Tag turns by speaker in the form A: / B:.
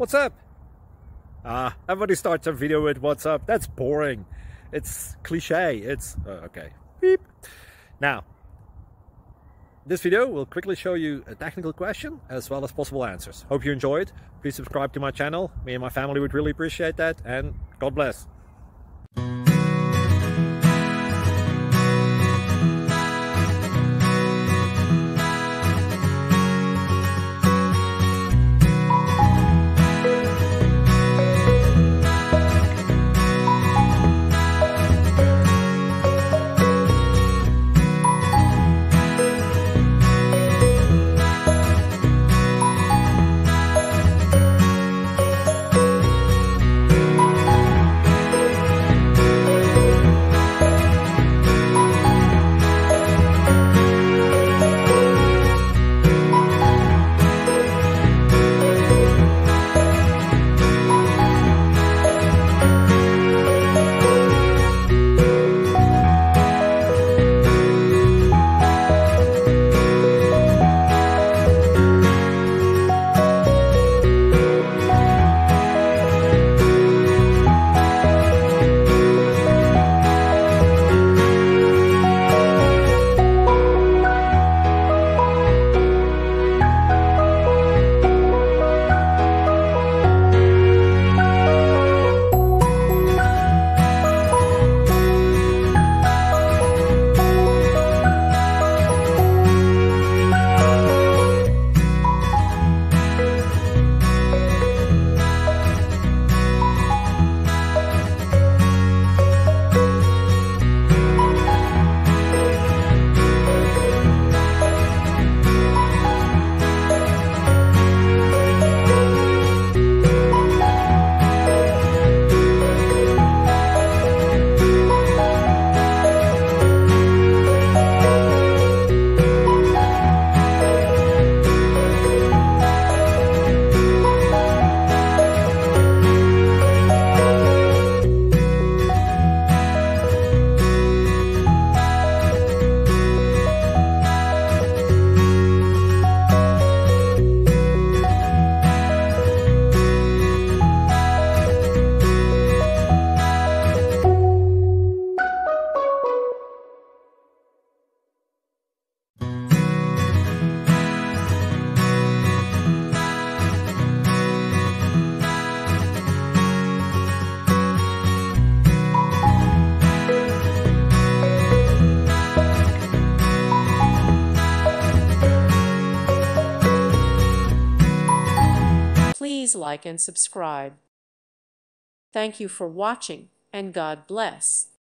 A: What's up? Everybody starts their video with what's up. That's boring. It's cliche. It's okay. Beep. Now, this video will quickly show you a technical question as well as possible answers. Hope you enjoyed. Please subscribe to my channel. Me and my family would really appreciate that, and God bless.
B: Please like and subscribe. Thank you for watching, and God bless.